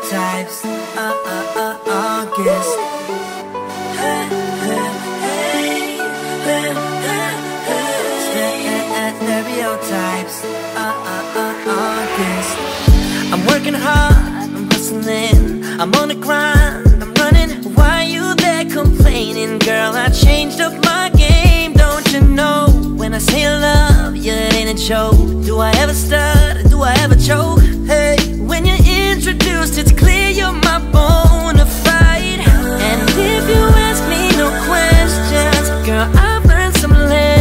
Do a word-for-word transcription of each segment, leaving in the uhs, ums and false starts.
stereotypes. Uh, uh, uh, August. Hey, hey, hey, hey, hey, hey. Stereotypes. Uh, uh, uh, August. I'm working hard, I'm hustling, I'm on the grind, I'm running. Why you there complaining, girl? I changed up my game, don't you know? When I say love you, it ain't a joke. Do I ever stutter, do I ever choke? Hey, when you're introduced, it's clear you're my bona fide. And if you ask me no questions, girl, I've learned some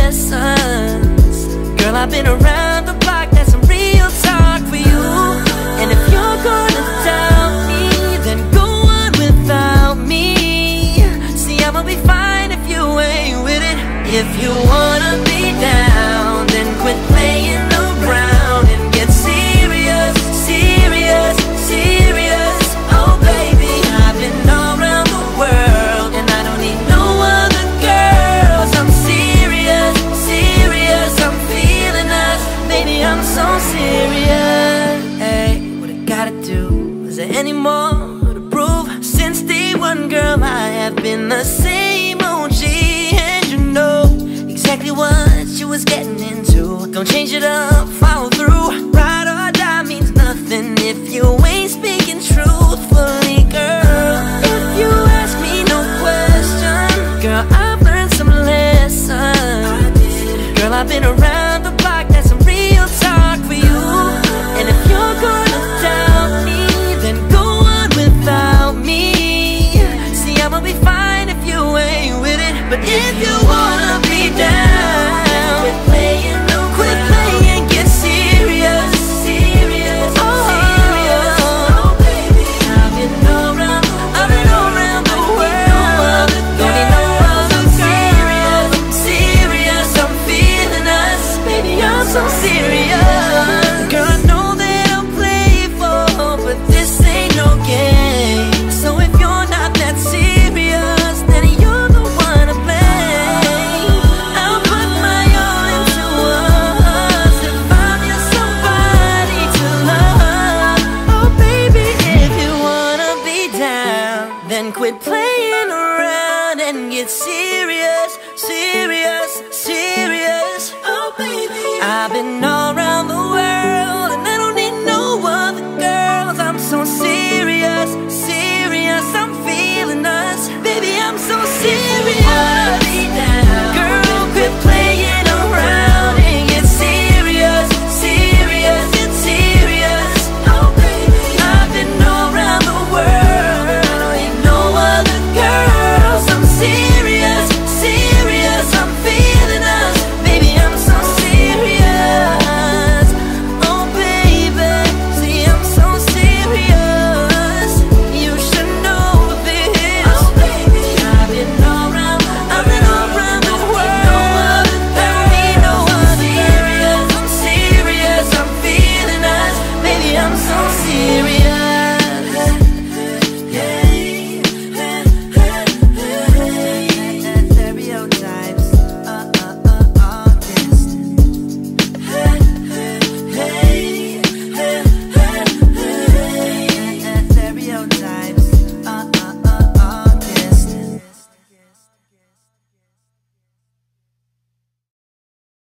lessons. Girl, I've been around the block, that's some real talk for you. And if you're gonna doubt me, then go on without me. See, I'ma be fine if you ain't with it. If you wanna be down, then quit playing around and get serious, serious, serious. Oh baby, I've been all around the world and I don't need no other girls. I'm serious, serious, I'm feeling us. Baby, I'm so serious. Hey, what I gotta do? Is there any more to prove? Since day one, girl, I have been the same O G. And you know exactly what you was getting into. Don't change it up, follow through. Ride or die means nothing if you ain't speaking truthfully, girl. If you ask me no question, girl, I've learned some lessons. Girl, I've been around the block, that's some real talk for you. And if you're gonna doubt me, then go on without me. See, I'ma be fine if you ain't with it. But if you wanna be down, quit playing around. Quit playing, get serious, serious, oh, serious. Oh baby, I've been around, I've been around the world. Don't need no other girl. I'm serious, I'm feeling us. Baby, I'm so serious. Girl, I know that I'm playful, but this ain't no game. So if you're not that serious, then you're the one to blame. I'll put my all into us if I'm just somebody to love. Oh baby, if you wanna be down, then quit playing around and get serious, serious, serious. Oh baby, I've been